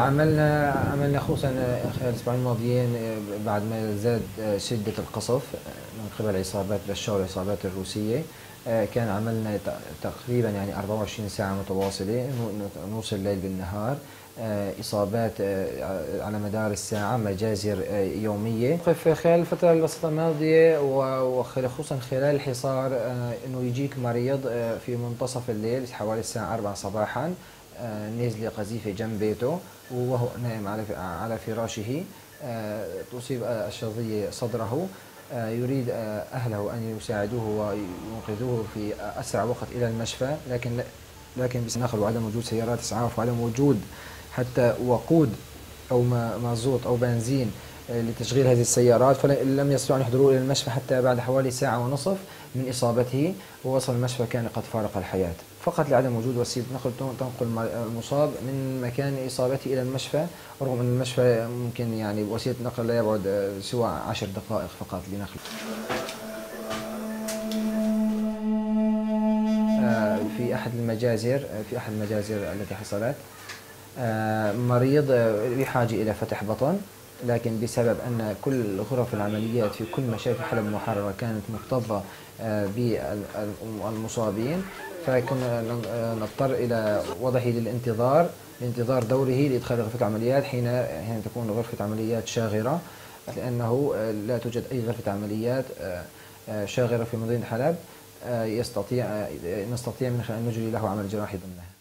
عملنا خصوصا خلال الأسبوعين الماضيين بعد ما زاد شدة القصف من قبل عصابات بشار والعصابات الروسية. كان عملنا تقريبا يعني 24 ساعة متواصلة، نص الليل بالنهار، إصابات على مدار الساعة، مجازر يومية. خلال الفترة البسيطة الماضية وخصوصا خلال الحصار إنه يجيك مريض في منتصف الليل حوالي الساعة 4 صباحا، نزل قذيفة جنب بيته وهو نائم على فراشه، تصيب الشظية صدره. يريد أهله أن يساعدوه وينقذوه في أسرع وقت إلى المشفى، لكن بسبب وعدم وجود سيارات إسعاف وعدم وجود حتى وقود أو مازوت أو بنزين لتشغيل هذه السيارات، فلم يستطيعوا أن يحضروا إلى المشفى حتى بعد حوالي ساعة ونصف من إصابته، ووصل المشفى كان قد فارق الحياة، فقط لعدم وجود وسيلة نقل تنقل المصاب من مكان إصابته إلى المشفى، رغم أن المشفى ممكن يعني وسيلة نقل لا يبعد سوى 10 دقائق فقط لنقل. في أحد المجازر التي حصلت، مريض بحاجة إلى فتح بطن، لكن بسبب أن كل غرف العمليات في كل مشافي حلب المحررة كانت مكتظة بالمصابين، فكنا نضطر إلى وضعه لانتظار دوره لإدخال غرفة العمليات حين تكون غرفة عمليات شاغرة، لأنه لا توجد أي غرفة عمليات شاغرة في مدينة حلب نستطيع من خلال أن نجري له عمل جراحي ضمنها.